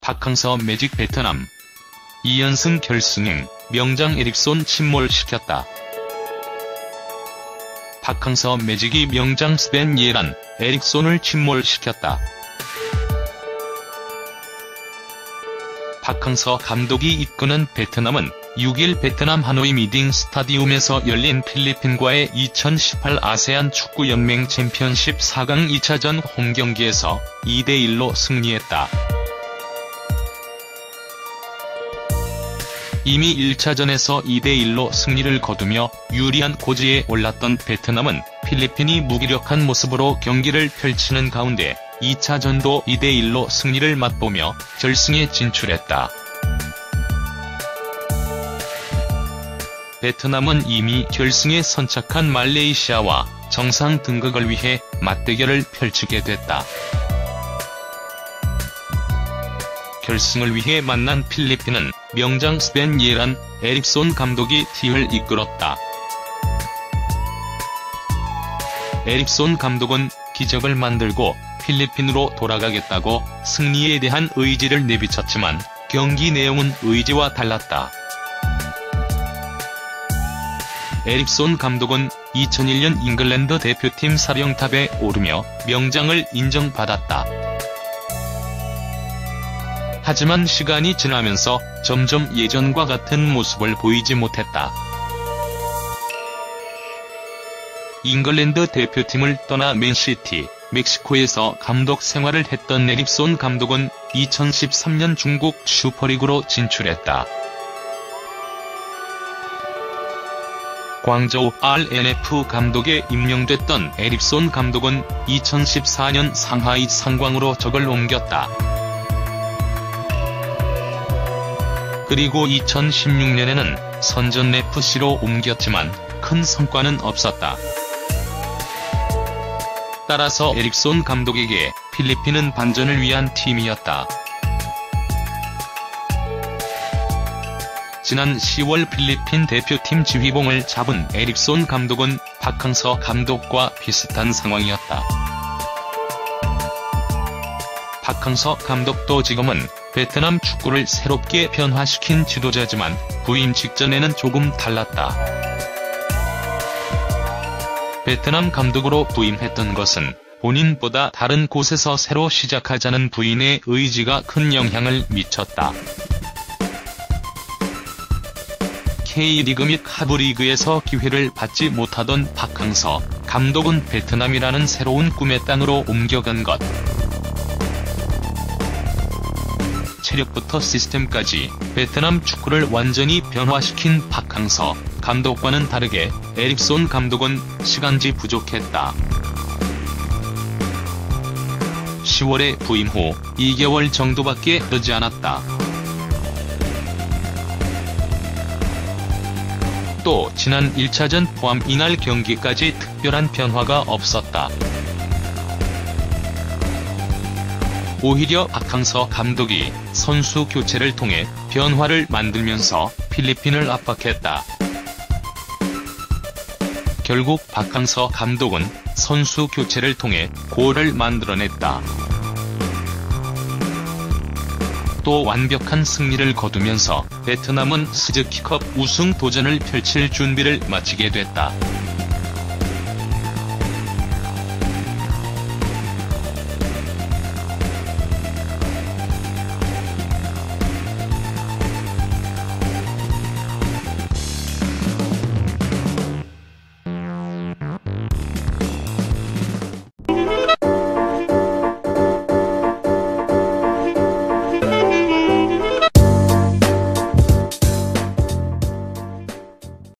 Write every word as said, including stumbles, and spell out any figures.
박항서 매직 베트남. 이 연승 결승행, 명장 에릭손 침몰시켰다. 박항서 매직이 명장 스벤 예란, 에릭손을 침몰시켰다. 박항서 감독이 이끄는 베트남은 육 일 베트남 하노이 미딩 스타디움에서 열린 필리핀과의 이천십팔 아세안 축구연맹 챔피언십 사 강 이 차전 홈경기에서 이 대 일로 승리했다. 이미 일 차전에서 이 대 일로 승리를 거두며 유리한 고지에 올랐던 베트남은 필리핀이 무기력한 모습으로 경기를 펼치는 가운데 이 차전도 이 대 일로 승리를 맛보며 결승에 진출했다. 베트남은 이미 결승에 선착한 말레이시아와 정상 등극을 위해 맞대결을 펼치게 됐다. 결승을 위해 만난 필리핀은 명장 스벤 예란, 에릭손 감독이 팀을 이끌었다. 에릭손 감독은 기적을 만들고 필리핀으로 돌아가겠다고 승리에 대한 의지를 내비쳤지만 경기 내용은 의지와 달랐다. 에릭손 감독은 이천일 년 잉글랜드 대표팀 사령탑에 오르며 명장을 인정받았다. 하지만 시간이 지나면서 점점 예전과 같은 모습을 보이지 못했다. 잉글랜드 대표팀을 떠나 맨시티, 멕시코에서 감독 생활을 했던 에릭손 감독은 이천십삼 년 중국 슈퍼리그로 진출했다. 광저우 알엔에프 감독에 임명됐던 에릭손 감독은 이천십사 년 상하이 상광으로 적을 옮겼다. 그리고 이천십육 년에는 선전 에프씨로 옮겼지만 큰 성과는 없었다. 따라서 에릭손 감독에게 필리핀은 반전을 위한 팀이었다. 지난 시월 필리핀 대표팀 지휘봉을 잡은 에릭손 감독은 박항서 감독과 비슷한 상황이었다. 박항서 감독도 지금은 베트남 축구를 새롭게 변화시킨 지도자지만 부임 직전에는 조금 달랐다. 베트남 감독으로 부임했던 것은 본인보다 다른 곳에서 새로 시작하자는 부인의 의지가 큰 영향을 미쳤다. K리그 및 하브리그에서 기회를 받지 못하던 박항서 감독은 베트남이라는 새로운 꿈의 땅으로 옮겨간 것. 체력부터 시스템까지 베트남 축구를 완전히 변화시킨 박항서 감독과는 다르게 에릭손 감독은 시간이 부족했다. 시월에 부임 후 이 개월 정도밖에 흐르지 않았다. 또 지난 일 차전 포함 이날 경기까지 특별한 변화가 없었다. 오히려 박항서 감독이 선수 교체를 통해 변화를 만들면서 필리핀을 압박했다. 결국 박항서 감독은 선수 교체를 통해 골을 만들어냈다. 또 완벽한 승리를 거두면서 베트남은 스즈키컵 우승 도전을 펼칠 준비를 마치게 됐다.